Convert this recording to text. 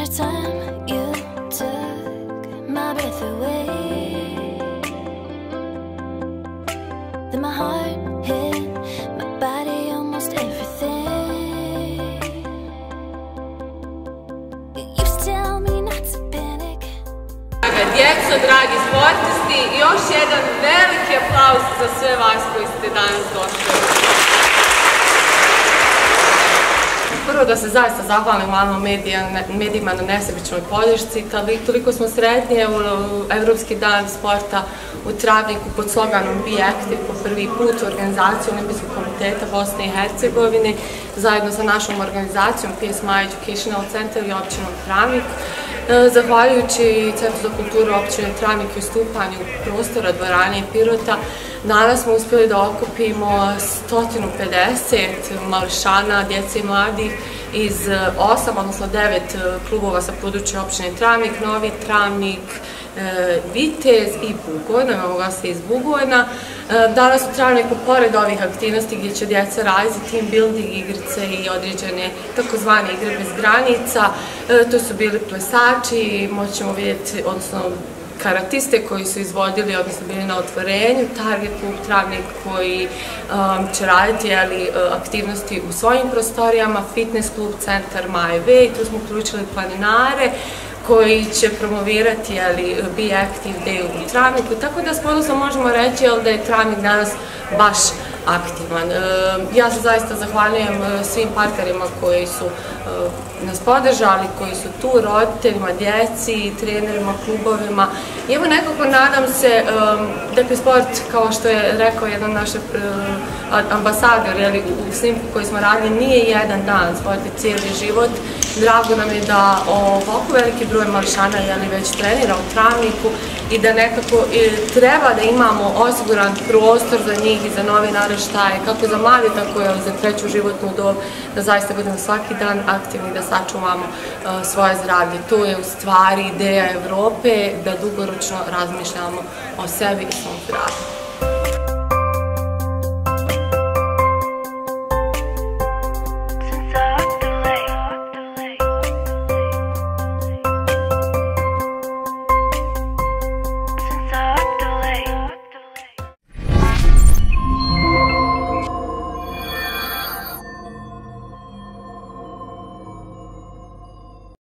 time you took my breath away, then my heart hit my body, almost everything. You used to tell me not to panic. Djeco, dragi sportisti, još jedan veliki aplauz za sve vas koji ste danas došli. Prvo da se zaista zahvalim vama medijima na nesebičnoj podršci. Toliko smo sretni, Evropski dan sporta u Travniku pod sloganom Be Active po prvi put u organizaciji Olimpijskog komiteta Bosne i Hercegovine zajedno sa našom organizacijom PSMI Educational Center i općinom Travnik. Zahvaljujući Centru za kulturu općine Travnik i ustupanju prostora dvorane Pirota, danas smo uspjeli da okupimo 150 mališana, djece i mladih iz 8, odnosno 9 klubova sa područja općine Travnik, Novi Travnik, Vitez i Bugojna, imamo goste iz Bugojna. Danas u Travniku, pored ovih aktivnosti gdje će djeca raditi team building igrice i određene takozvane igre bez granica, to su bili plesači, moćemo vidjeti, odnosno karatiste koji su izvodili, odnosno bili na otvorenju, Target klub Travnik koji će raditi aktivnosti u svojim prostorijama, fitness klub Centar My Way, tu smo uključili planinare koji će promovirati Be Active Day u Travniku, tako da s ponosom možemo reći da je Travnik danas baš aktivan. Ja se zaista zahvaljujem svim partnerima koji su nas podržali, koji su tu, roditeljima, djeci, trenerima, klubovima. I evo nekako nadam se da sport, kao što je rekao jedan naš ambasador u snimku koji smo radili, nije jedan dan, sport je cijeli život. Drago nam je da ovako veliki broj mališana već trenira u Travniku i da nekako treba da imamo osiguran prostor za njih i za novi naraštaje, kako za mlade, tako i za treću životnu dob, da zaista budemo svaki dan aktivni, da sačuvamo svoje zdravlje. To je u stvari ideja Evrope, da dugoročno razmišljamo o sebi i svom zdravlju.